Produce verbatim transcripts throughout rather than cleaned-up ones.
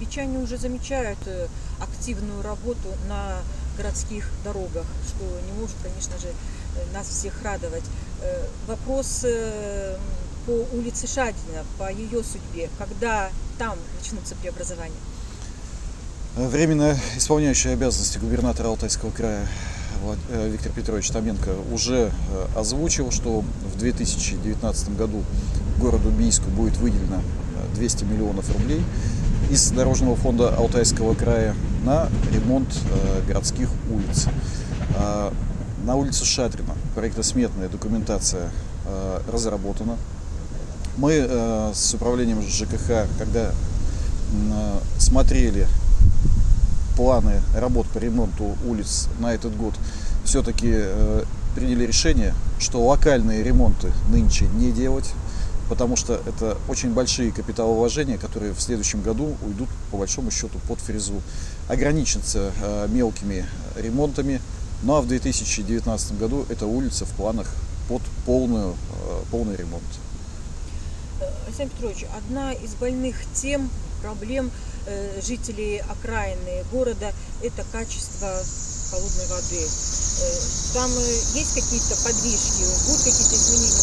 Бичане уже замечают активную работу на городских дорогах, что не может, конечно же, нас всех радовать. Вопрос по улице Шадрина, по ее судьбе, когда там начнутся преобразования? Временно исполняющий обязанности губернатора Алтайского края Виктор Петрович Томенко уже озвучил, что в две тысячи девятнадцатом году городу Бийску будет выделено двести миллионов рублей из Дорожного фонда Алтайского края на ремонт городских улиц. На улице Шадрина проектно-сметная документация разработана. Мы с управлением ЖКХ, когда смотрели планы работ по ремонту улиц на этот год, все-таки э, приняли решение, что локальные ремонты нынче не делать, потому что это очень большие капиталовложения, которые в следующем году уйдут по большому счету под фрезу. Ограничиться э, мелкими ремонтами, ну а в две тысячи девятнадцатом году эта улица в планах под полную, э, полный ремонт. Александр Петрович, одна из больных тем, проблем э, жителей окраины города – это качество холодной воды. Э, там э, есть какие-то подвижки, будут какие-то изменения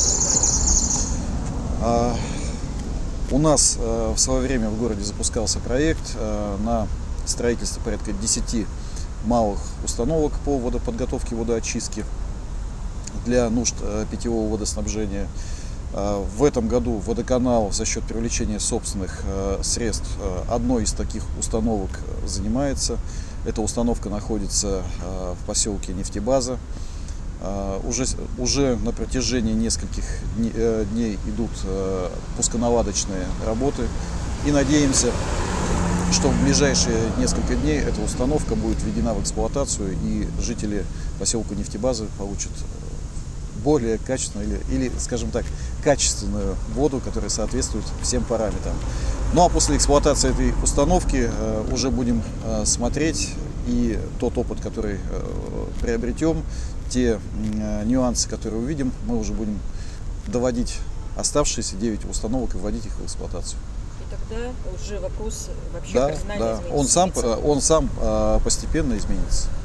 в этом плане? А, у нас э, в свое время в городе запускался проект э, на строительство порядка десяти малых установок по водоподготовке, водоочистке для нужд э, питьевого водоснабжения. В этом году водоканал за счет привлечения собственных средств одной из таких установок занимается. Эта установка находится в поселке Нефтебаза. Уже, уже на протяжении нескольких дней идут пусконаладочные работы. И надеемся, что в ближайшие несколько дней эта установка будет введена в эксплуатацию, и жители поселка Нефтебазы получат более качественную или, или, скажем так, качественную воду, которая соответствует всем параметрам. Ну а после эксплуатации этой установки э, уже будем э, смотреть, и тот опыт, который э, приобретем, те э, нюансы, которые увидим, мы уже будем доводить оставшиеся девять установок и вводить их в эксплуатацию. И тогда уже вопрос вообще да, кардинально да. изменится. Он сам, он сам э, постепенно изменится.